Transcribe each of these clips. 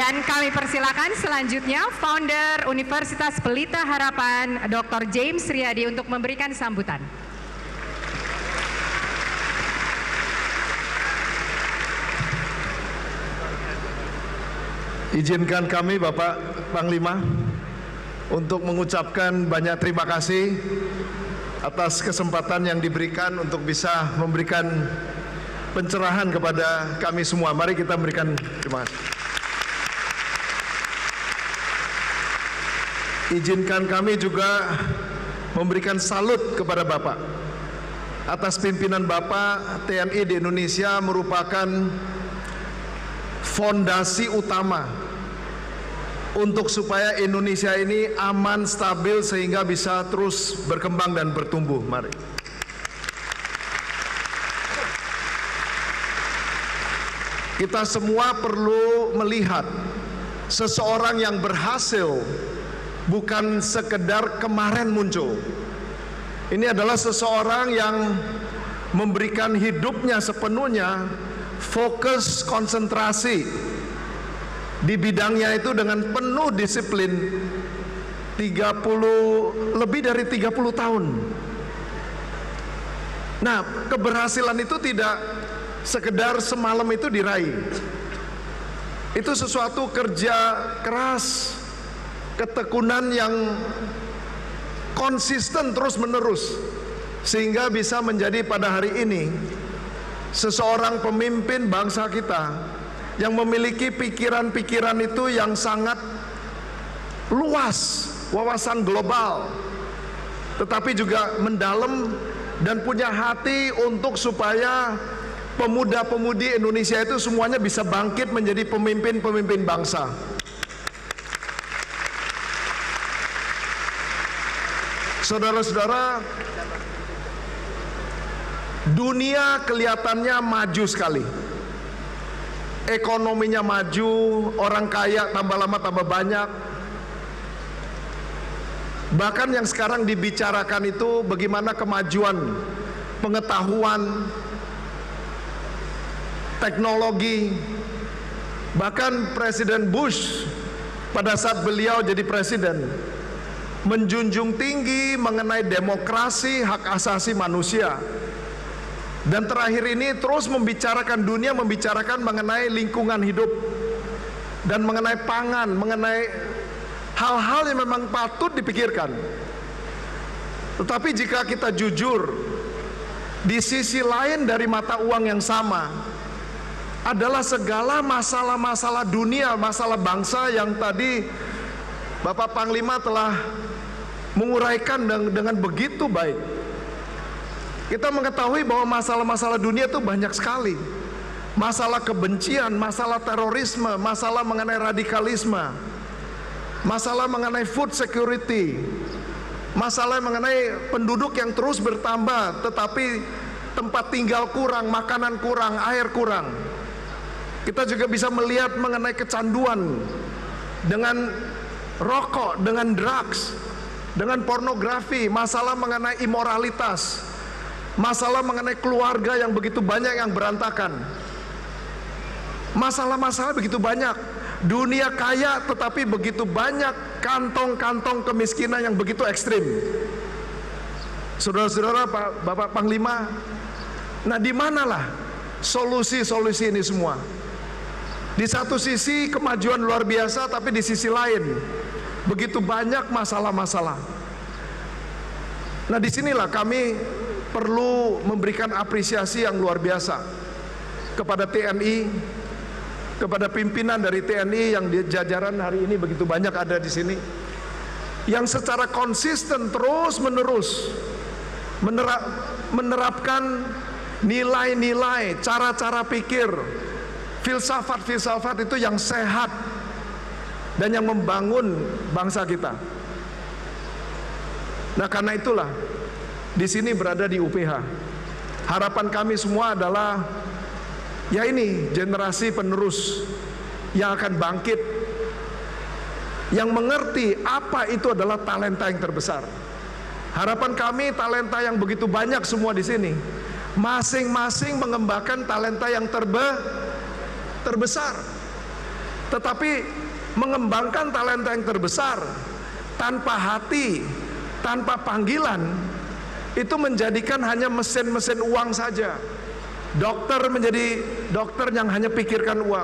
Dan kami persilakan selanjutnya Founder Universitas Pelita Harapan, Dr. James Riyadi untuk memberikan sambutan. Izinkan kami Bapak Panglima untuk mengucapkan banyak terima kasih atas kesempatan yang diberikan untuk bisa memberikan pencerahan kepada kami semua. Mari kita berikan terima kasih. Izinkan kami juga memberikan salut kepada Bapak atas pimpinan Bapak. TNI di Indonesia merupakan fondasi utama untuk supaya Indonesia ini aman, stabil, sehingga bisa terus berkembang dan bertumbuh. Mari. Kita semua perlu melihat seseorang yang berhasil bukan sekedar kemarin muncul. Ini adalah seseorang yang memberikan hidupnya sepenuhnya fokus konsentrasi di bidangnya itu dengan penuh disiplin lebih dari 30 tahun. Nah, keberhasilan itu tidak sekedar semalam itu diraih. Itu sesuatu kerja keras, ketekunan yang konsisten terus menerus, sehingga bisa menjadi pada hari ini seseorang pemimpin bangsa kita yang memiliki pikiran-pikiran itu yang sangat luas, wawasan global, tetapi juga mendalam dan punya hati untuk supaya pemuda-pemudi Indonesia itu semuanya bisa bangkit menjadi pemimpin-pemimpin bangsa. Saudara-saudara, dunia kelihatannya maju sekali. Ekonominya maju, orang kaya tambah lama tambah banyak. Bahkan yang sekarang dibicarakan itu bagaimana kemajuan pengetahuan, teknologi. Bahkan Presiden Bush pada saat beliau jadi presiden menjunjung tinggi mengenai demokrasi, hak asasi manusia. Dan terakhir ini terus membicarakan, dunia membicarakan mengenai lingkungan hidup dan mengenai pangan, mengenai hal-hal yang memang patut dipikirkan. Tetapi jika kita jujur, di sisi lain dari mata uang yang sama adalah segala masalah-masalah dunia, masalah bangsa yang tadi Bapak Panglima telah menguraikan dengan begitu baik. Kita mengetahui bahwa masalah-masalah dunia itu banyak sekali. Masalah kebencian, masalah terorisme, masalah mengenai radikalisme, masalah mengenai food security, masalah mengenai penduduk yang terus bertambah tetapi tempat tinggal kurang, makanan kurang, air kurang. Kita juga bisa melihat mengenai kecanduan dengan rokok, dengan drugs, dengan pornografi, masalah mengenai imoralitas, masalah mengenai keluarga yang begitu banyak yang berantakan. Masalah-masalah begitu banyak. Dunia kaya tetapi begitu banyak kantong-kantong kemiskinan yang begitu ekstrim. Saudara-saudara, Bapak Panglima, nah di manalah solusi-solusi ini semua? Di satu sisi kemajuan luar biasa, tapi di sisi lain begitu banyak masalah-masalah. Nah disinilah kami perlu memberikan apresiasi yang luar biasa kepada TNI, kepada pimpinan dari TNI yang di jajaran hari ini begitu banyak ada di sini, yang secara konsisten terus menerus menerapkan nilai-nilai, cara-cara pikir, filsafat-filsafat itu yang sehat dan yang membangun bangsa kita. Nah karena itulah di sini berada di UPH. Harapan kami semua adalah ya ini generasi penerus yang akan bangkit, yang mengerti apa itu adalah talenta yang terbesar. Harapan kami talenta yang begitu banyak semua di sini, masing-masing mengembangkan talenta yang terbesar. Tetapi mengembangkan talenta yang terbesar tanpa hati, tanpa panggilan, itu menjadikan hanya mesin-mesin uang saja. Dokter menjadi dokter yang hanya pikirkan uang.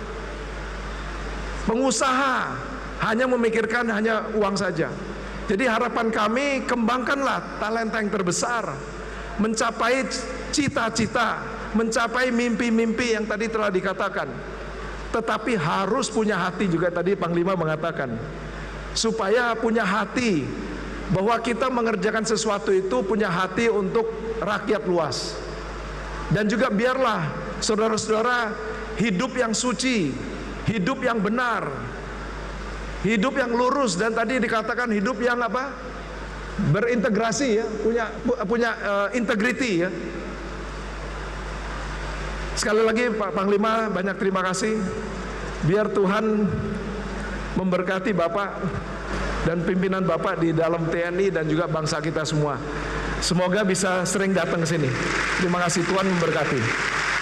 Pengusaha hanya memikirkan hanya uang saja. Jadi harapan kami, kembangkanlah talenta yang terbesar, mencapai cita-cita, mencapai mimpi-mimpi yang tadi telah dikatakan. Tetapi harus punya hati juga, tadi Panglima mengatakan, supaya punya hati bahwa kita mengerjakan sesuatu itu punya hati untuk rakyat luas. Dan juga biarlah saudara-saudara hidup yang suci, hidup yang benar, hidup yang lurus, dan tadi dikatakan hidup yang apa? Berintegrasi ya, punya integrity ya. Sekali lagi Pak Panglima, banyak terima kasih. Biar Tuhan memberkati Bapak dan pimpinan Bapak di dalam TNI dan juga bangsa kita semua. Semoga bisa sering datang ke sini. Terima kasih, Tuhan memberkati.